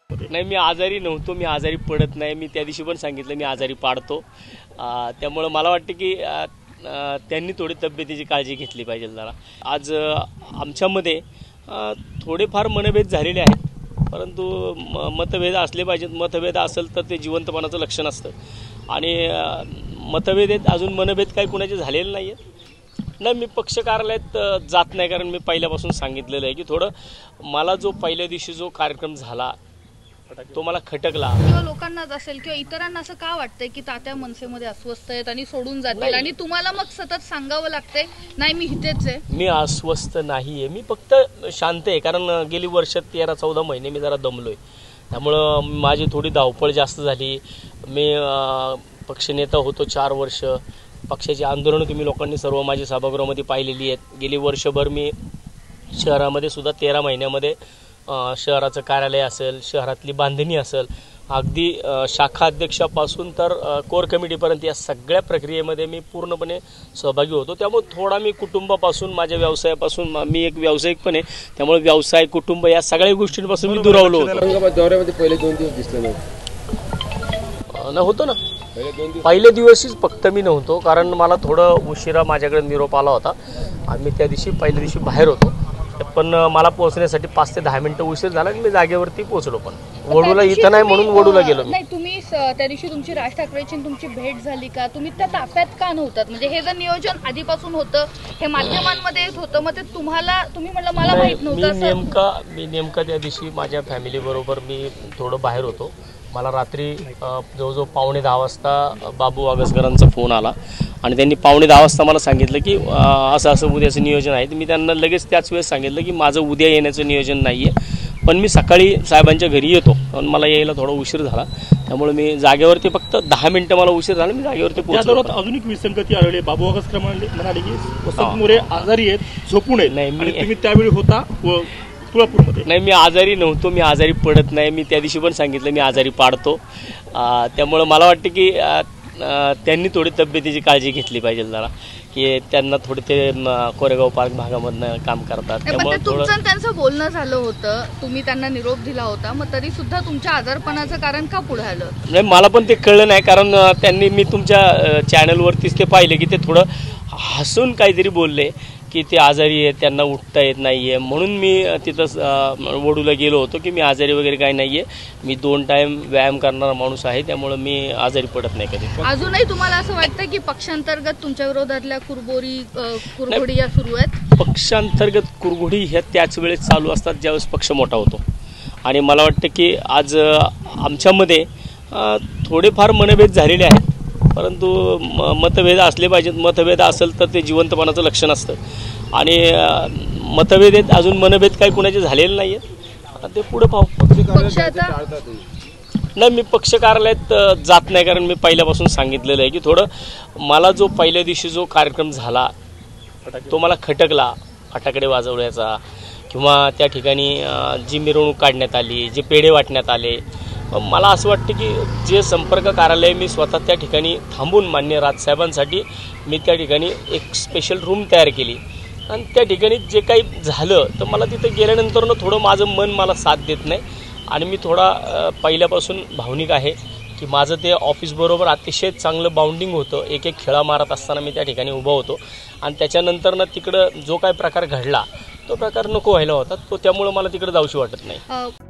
नाही, मी आजारी नव्हतो, मी आजारी पडत नाही. मी त्या दिवशी पण सांगितलं मी आजारी पाडतो. त्यामुळे मला वाटतं की त्यांनी थोडी तब्येतीची काळजी घेतली पाहिजे जरा. आज आमच्यामध्ये थोडेफार मनभेद झालेले आहेत, परंतु मतभेद असले पाहिजेत. मतभेद असेल तर ते जिवंतपणाचं लक्षण असतं आणि मतभेद आहेत, अजून मनभेद काही कुणाचे झालेले नाही आहेत. नाही, मी पक्ष कार्यालयात जात नाही, कारण मी पहिल्यापासून सांगितलेलं आहे की थोडं मला जो पहिल्या दिवशी जो कार्यक्रम झाला तो मला खटकला. किंवा लोकांना असेल किंवा इतरांना असं का वाटतंय की तात्या मनसेमध्ये अस्वस्थ आहेत आणि सोडून जातील आणि तुम्हाला मग सतत सांगावं लागतंय नाही मी इथेच आहे. मी अस्वस्थ नाहीये, मी फक्त शांत आहे, कारण गेली वर्ष 13-14 महिने मी जरा दमलोय. त्यामुळं माझी थोडी धावपळ जास्त झाली. मी पक्षनेता होतो 4 वर्ष. पक्षाची आंदोलनं तुम्ही लोकांनी सर्व माझी सभागृहामध्ये पाहिलेली आहेत. गेली वर्षभर मी शहरामध्ये सुद्धा 13 महिन्यामध्ये शहराचं कार्यालय असेल, शहरातली बांधणी असेल, अगदी शाखा अध्यक्षापासून तर कोर कमिटीपर्यंत या सगळ्या प्रक्रियेमध्ये मी पूर्णपणे सहभागी होतो. त्यामुळे थोडा मी कुटुंबापासून, माझ्या व्यवसायापासून, मी एक व्यावसायिक पण आहे, त्यामुळे व्यवसाय, कुटुंब या सगळ्या गोष्टींपासून मी दुरावलो होतो. दौऱ्यामध्ये पहिले 2 दिवस दिसले होतो ना, पहिले दिवसच फक्त मी नव्हतो, कारण मला थोडं उशिरा माझ्याकडे निरोप आला होता. आम्ही त्या दिवशी पहिल्या दिवशी बाहेर होतो, पण मला पोहोचण्यासाठी 5 ते 10 मिनिटं उशीर झाला आणि मी जागेवरती पोहोचलो. पण वडूला इथं नाही म्हणून वडूला गेलो मी. नाही, तुम्ही त्या दिवशी तुमची राज ठाकरेंची तुमची भेट झाली का? तुम्ही त्या ताफ्यात का नव्हतात? म्हणजे हे जर नियोजन आधीपासून होतं, हे माध्यमांमध्ये येत होतं, मग ते तुम्ही म्हटलं मला माहित नव्हतं. मी नेमका त्या दिवशी माझ्या फॅमिली बरोबर मी थोडं बाहेर होतो. मला रात्री जवळजवळ 9:45 वाजता बाबू वागसकरांचा फोन आला आणि त्यांनी 9:45 वाजता मला सांगितलं की असं असं उद्याचं नियोजन आहे. मी त्यांना लगेच त्याच वेळेस सांगितलं की माझं उद्या येण्याचं नियोजन नाही आहे, पण मी सकाळी साहेबांच्या घरी येतो. पण मला यायला थोडा उशीर झाला, त्यामुळे मी जागेवरती फक्त 10 मिनिटं मला उशीर झाला, मी जागेवरती पोहोचलो. अजून एक विसंगती आढळली. बाबू वागसकर म्हणाले की वसंत मोरे आजारी आहेत, झोपून आहेत. नाही, तुम्ही त्यावेळी होता तुळापूरमध्ये. नाही, मी आजारी नव्हतो, मी आजारी पडत नाही. मी त्या दिवशी पण सांगितलं मी आजारी पाडतो. त्यामुळे मला वाटतं की त्यांनी थोडी तब्येतीची काळजी घेतली पाहिजे जरा, की त्यांना थोडे ते कोरेगाव पार्क भागामधनं काम करतात. त्यामुळे तुमचं त्यांचं बोलणं झालं होतं, तुम्ही त्यांना निरोप दिला होता, मग तरी सुद्धा तुमच्या आजारपणाचं कारण का पुढे आलं? नाही, मला पण ते कळलं नाही, कारण त्यांनी मी तुमच्या चॅनलवरतीच ते पाहिले की ते थोडं हसून काहीतरी बोलले की ते आजारी आहेत, त्यांना उठता येत नाही आहे. म्हणून मी तिथं वडूला गेलो होतो की मी आजारी वगैरे काही नाही आहे, मी 2 टाईम व्यायाम करणारा माणूस आहे, त्यामुळं मी आजारी पडत नाही कधी. अजूनही तुम्हाला असं वाटतं की पक्षांतर्गत तुमच्या विरोधातल्या कुरघोडी या सुरू आहेत? पक्षांतर्गत कुरघोडी ह्या त्याच वेळेस चालू असतात ज्यावेळेस पक्ष मोठा होतो. आणि मला वाटतं की आज आमच्यामध्ये थोडेफार मनभेद झालेले आहेत, परंतु मतभेद असले पाहिजेत. मतभेद असेल तर ते जिवंतपणाचं लक्षण असतं आणि मतभेद आहेत, अजून मनभेद काही कुणाचे झालेले नाही आहेत. ते पुढे पाहू. नाही, मी पक्ष कार्यालयात जात नाही, कारण मी पहिल्यापासून सांगितलेलं आहे की थोडं मला जो पहिल्या दिवशी जो कार्यक्रम झाला तो मला खटकला. फटाकडे वाजवण्याचा किंवा त्या ठिकाणी जी मिरवणूक काढण्यात आली, जे पेढे वाटण्यात आले, मला असं वाटतं की जे संपर्क कार्यालय मी स्वतः त्या ठिकाणी थांबून माननीय राजसाहेबांसाठी मी त्या ठिकाणी एक स्पेशल रूम तयार केली आणि त्या ठिकाणी जे काही झालं तर मला तिथं गेल्यानंतरनं थोडं माझं मन मला साथ देत नाही आणि मी थोडा पहिल्यापासून भावनिक आहे की माझं ते ऑफिसबरोबर अतिशय चांगलं बाउंडिंग होतं. एक खेळा मारत असताना मी त्या ठिकाणी उभा होतो आणि त्याच्यानंतरनं तिकडं जो काय प्रकार घडला तो प्रकार नको व्हायला होता, तो त्यामुळं मला तिकडं जाऊशी वाटत नाही.